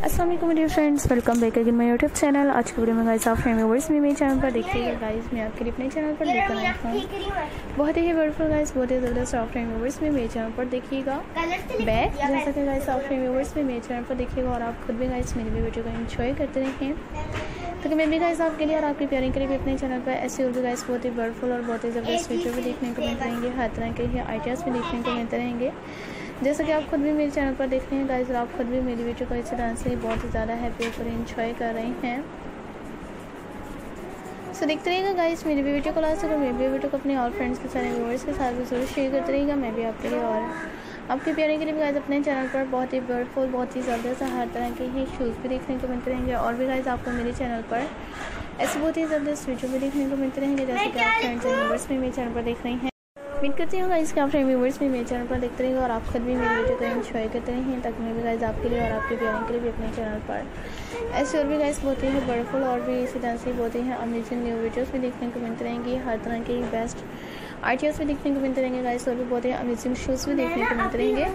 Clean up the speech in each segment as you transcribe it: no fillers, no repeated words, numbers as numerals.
अस्सलाम वालेकुम dear friends, welcome back again my YouTube channel. आज की वीडियो में गाइस आप व्यूअर्स भी मेरे चैनल पर देखिएगा। गाइस मैं आपके लिए अपने चैनल पर लेकर आई हूँ बहुत ही ब्यूटीफुल गाइस, बहुत ही ज़बरदस्त आप व्यूअर्स भी मेरे चैनल पर देखिएगा बैग, जैसा कि गाइस आप व्यूअर्स भी मेरे चैनल पर देखिएगा और आप खुद भी गाइस मेरी वीडियो को एंजॉय करते रहें। तो मैं भी गाइस आपके लिए और आपकी प्यारी के लिए भी अपने चैनल पर ऐसे और भी गाइस बहुत ही ब्यूटीफुल और बहुत ही ज़बरदस्त वीडियो भी देखने को मिलते रहेंगे, हर तरह के आइडियाज़ भी देखने को मिलते रहेंगे। जैसा कि आप खुद भी मेरे चैनल पर देख रहे हैं गाइस, और आप खुद भी मेरी वीडियो को इसी डांस से बहुत ही ज़्यादा हैप्पी होकर एंजॉय कर रहे हैं। सो देखते रहिएगा गाइस मेरी वीडियो को लास्ट तक, और मैं भी वीडियो को अपने और फ्रेंड्स के सारे व्यूअर्स के साथ भी जरूर शेयर करते रहिएगा। मैं भी आपके लिए और आपके प्यारे के लिए भी गाइस अपने चैनल पर बहुत ही ब्यूटीफुल, बहुत ही ज़बरदस्त हर तरह के ही शूज़ भी देखने को मिलते रहेंगे, और भी गाइस आपको मेरे चैनल पर ऐसे बहुत ही ज़बरदस्त वीडियो भी देखने को मिलते रहेंगे, जैसे कि आप फ्रेंड्स एंड व्यूअर्स भी मेरे चैनल पर देख रहे हैं। उम्मीद करती हूँ गाइस कि आप व्यूअर्स भी मेरे चैनल पर देखते रहेंगे और आप खुद भी मेरी वीडियो को एंजॉय करते रहें, ताकि मैं भी गाइस आपके लिए और आपके प्यारे के लिए भी अपने चैनल पर ऐसे और भी गाइस बहुत ही ब्यूटीफुल और भी इसी तरह से बहुत ही अमेजिंग न्यू वीडियोस भी देखने को मिलते रहेंगे, हर तरह के बेस्ट आइडियाज़ भी देखने को मिलते रहेंगे गाइस, और भी बहुत ही अमेजिंग शूज़ भी देखने को मिलते रहेंगे।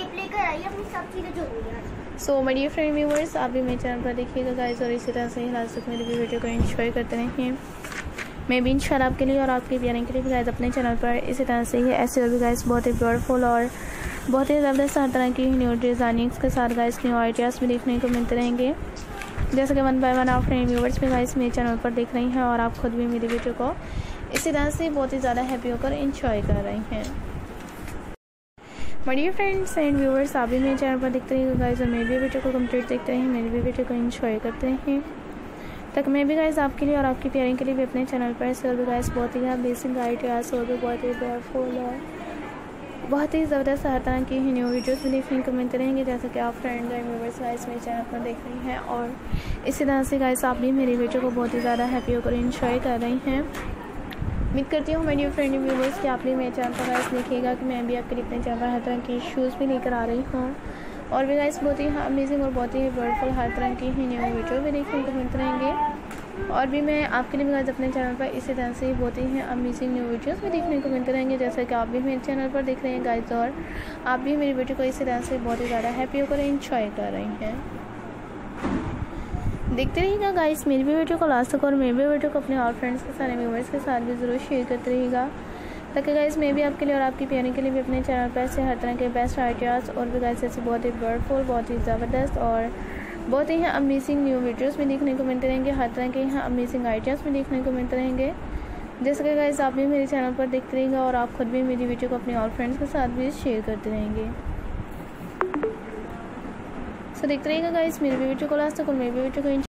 So my dear friend viewers, आप भी मेरे चैनल पर देखिएगा गाइस, और इसी तरह से लास्ट तक मेरी वीडियो को एंजॉय करते रहें। मैं भी इंशाल्लाह आपके लिए और आपके प्यारे के लिए भी गाइस अपने चैनल पर इसी तरह से ही ऐसे और भी गाइस बहुत ही ब्यूटीफुल और बहुत ही ज़बरदस्त हर तरह की न्यू डिज़ाइनिंग्स के साथ गाइस न्यू आइडियाज़ भी देखने को मिलते रहेंगे, जैसे कि वन बाय वन आप फ्रेंड व्यूअर्स भी गाइस मेरे चैनल पर देख रही हैं, और आप खुद भी मेरी वीडियो को इसी तरह से बहुत ही ज़्यादा हैप्पी होकर एंजॉय कर रही हैं। My dear friends and viewers, आप भी मेरे चैनल पर देखते रहिएगा गाइस, और मेरी भी वीडियो को कंप्लीट देखते रहें, मेरी भी वीडियो को एंजॉय करते रहें, तक मैं भी गाइस आपके लिए और आपकी प्यारी के लिए भी अपने चैनल पर ऐसे और भी गाइस बहुत ही बेसिक आइडियाज़ और भी बहुत ही ब्यूटीफुल और बहुत ही ज़बरदस्त हर तरह की न्यू वीडियोस भी देखने को मिलते रहेंगे, जैसे कि आप फ्रेंड एंड व्यूअर्स गाइस मेरे चैनल पर देख रही हैं, और इसी तरह से गाइस आप भी मेरी वीडियो को बहुत ही ज़्यादा हैप्पी होकर एंजॉय कर रही हैं। उम्मीद करती हूँ my dear friend and viewers कि आप भी मेरे चैनल पर गाइस देखिएगा कि मैं भी आपके लिए अपने चैनल पर हर तरह की शूज़ भी लेकर आ रही हूँ, और भी गाइस बहुत ही अमेजिंग और बहुत ही ब्यूटीफुल हर तरह की ही न्यू वीडियो भी देखने को मिलते रहेंगे, और भी मैं आपके लिए भी गाइस अपने चैनल पर इसी तरह से बहुत ही अमेजिंग न्यू वीडियोस भी देखने को मिलते रहेंगे, जैसा कि आप भी मेरे चैनल पर देख रहे हैं गाइस, और आप भी मेरी वीडियो को इसी तरह से बहुत ही ज़्यादा हैप्पी होकर एंजॉय कर रही हैं। देखते रहिएगा गाइस मेरी भी वीडियो को लास्ट तक, और मेरी भी वीडियो को अपने और फ्रेंड्स के सारे व्यूअर्स के साथ भी ज़रूर शेयर करते रहिएगा, ताकि गाइस मैं भी आपके लिए और आपकी प्यारी के लिए भी अपने चैनल पर ऐसे हर तरह के बेस्ट आइडियाज़ और भी गाइस ऐसे बहुत ही ब्यूटीफुल, बहुत ही ज़बरदस्त और बहुत ही अमेजिंग न्यू वीडियोस भी देखने को मिलते रहेंगे, हर तरह के यहाँ अमेजिंग आइडियाज़ भी देखने को मिलते रहेंगे, जैसे कि गाइस आप भी मेरे चैनल पर देखते रहेंगे, और आप खुद भी मेरी वीडियो को अपने और फ्रेंड्स के साथ भी शेयर करते रहेंगे। सो देखते रहिएगा गाइस मेरी वीडियो को लास्ट तक, और मेरी वीडियो को